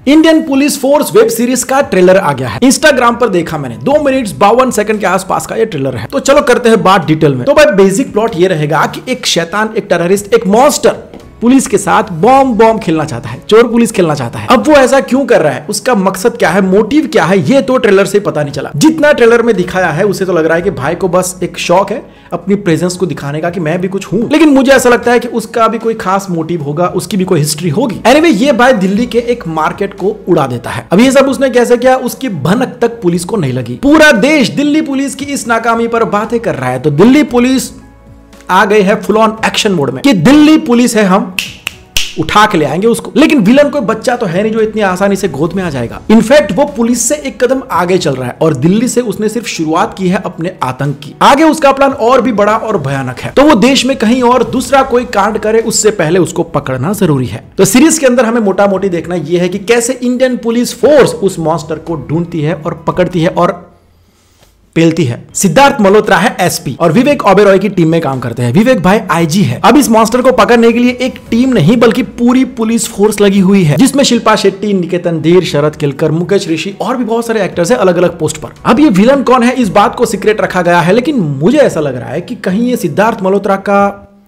Indian police force web series का trailer आ गया है। इंस्टाग्राम पर देखा मैंने 2 मिनट 52 सेकंड के आसपास का ये ट्रेलर है। तो चलो करते हैं बात डिटेल में। तो भाई बेसिक प्लॉट ये रहेगा कि एक शैतान, एक टेररिस्ट, एक मॉन्स्टर पुलिस के साथ बॉम्ब खेलना चाहता है, चोर पुलिस खेलना चाहता है। अब वो ऐसा क्यों कर रहा है, उसका मकसद क्या है, मोटिव क्या है, ये तो ट्रेलर से पता नहीं चला। जितना ट्रेलर में दिखाया है उसे तो लग रहा है कि भाई को बस एक शौक है अपनी प्रेजेंस को दिखाने का कि मैं भी कुछ हूं, लेकिन मुझे ऐसा लगता है कि उसका भी कोई खास मोटिव होगा, उसकी भी कोई हिस्ट्री होगी। एनीवे ये भाई दिल्ली के एक मार्केट को उड़ा देता है। अब ये सब उसने कैसे किया, उसकी भनक तक पुलिस को नहीं लगी। पूरा देश दिल्ली पुलिस की इस नाकामी पर बातें कर रहा है। तो दिल्ली पुलिस आ गई है फुल ऑन एक्शन मोड में कि दिल्ली पुलिस है, हम उठा के ले आएंगे उसको। लेकिन विलन कोई बच्चा तो है नहीं जो इतनी आसानी से गोद में आ जाएगा। इनफैक्ट वो पुलिस से एक कदम आगे चल रहा है और दिल्ली से उसने सिर्फ शुरुआत की है अपने आतंक की। आगे उसका प्लान और भी बड़ा और भयानक है। तो वो देश में कहीं और दूसरा कोई कांड करे उससे पहले उसको पकड़ना जरूरी है। तो सीरीज के अंदर हमें मोटा मोटी देखना यह है कि कैसे इंडियन पुलिस फोर्स उस मॉन्स्टर को ढूंढती है और पकड़ती है और पेलती है। सिद्धार्थ मल्होत्रा है एसपी और विवेक ओबेरॉय की टीम में काम करते हैं। विवेक भाई आईजी है। अब इस मॉन्स्टर को पकड़ने के लिए एक टीम नहीं बल्कि पूरी पुलिस फोर्स लगी हुई है, जिसमें शिल्पा शेट्टी, निकेतन धीर, शरद केलकर, मुकेश ऋषि और भी बहुत सारे एक्टर्स हैं अलग अलग पोस्ट पर। अब ये विलन कौन है इस बात को सीक्रेट रखा गया है, लेकिन मुझे ऐसा लग रहा है कि कहीं ये सिद्धार्थ मल्होत्रा का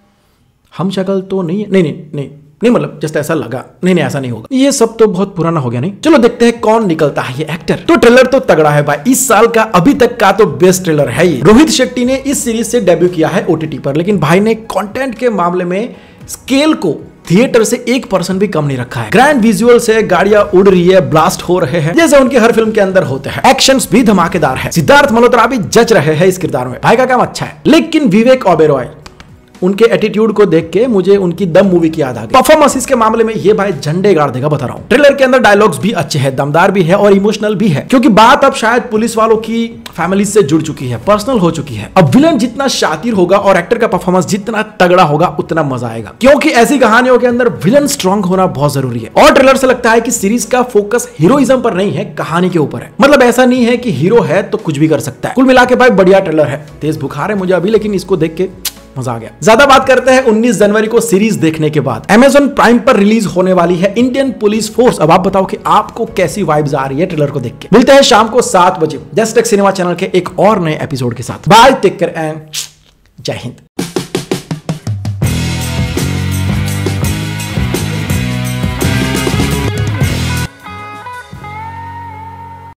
हम शक्ल तो नहीं है। नहीं मतलब जस्ट ऐसा लगा। नहीं ऐसा नहीं होगा, ये सब तो बहुत पुराना हो गया। नहीं चलो देखते हैं कौन निकलता है ये एक्टर। तो ट्रेलर तो तगड़ा है भाई, इस साल का अभी तक का तो बेस्ट ट्रेलर है ये। रोहित शेट्टी ने इस सीरीज से डेब्यू किया है ओटीटी पर, लेकिन भाई ने कंटेंट के मामले में स्केल को थिएटर से 1% भी कम नहीं रखा है। ग्रैंड विजुअल से गाड़ियां उड़ रही है, ब्लास्ट हो रहे हैं जैसे उनकी हर फिल्म के अंदर होते हैं। एक्शंस भी धमाकेदार है। सिद्धार्थ मल्होत्रा भी जच रहे हैं इस किरदार में। भाई का काम अच्छा है। लेकिन विवेक ओबेरॉय, उनके एटीट्यूड को देख के मुझे उनकी दम मूवी की याद आ गई। परफॉर्मेंस के मामले में ये भाई झंडे गाड़ देगा, बता रहा हूं। ट्रेलर के अंदर डायलॉग्स भी अच्छे हैं, दमदार भी है और इमोशनल भी है, क्योंकि बात अब शायद पुलिस वालों की फैमिली से जुड़ चुकी है, पर्सनल हो चुकी है। अब विलन जितना शातिर होगा और एक्टर का परफॉर्मेंस जितना तगड़ा होगा उतना मजा आएगा, क्योंकि ऐसी कहानियों के अंदर विलन स्ट्रांग होना बहुत जरूरी है। और ट्रेलर से लगता है कि सीरीज का फोकस हीरोइज्म पर नहीं है, कहानी के ऊपर है। मतलब ऐसा नहीं है कि हीरो है तो कुछ भी कर सकता है। कुल मिला के भाई बढ़िया ट्रेलर है। तेज बुखार है मुझे अभी, लेकिन इसको देख के मजा आ गया। ज्यादा बात करते हैं 19 जनवरी को सीरीज देखने के बाद Amazon प्राइम पर रिलीज होने वाली है इंडियन पुलिस फोर्स। अब आप बताओ कि आपको कैसी वाइब्स आ रही है ट्रेलर को देख के। मिलते हैं शाम को 7 बजे जस्ट टेक सिनेमा चैनल के एक और नए एपिसोड के साथ। बाय, टेक केयर एंड जय हिंद।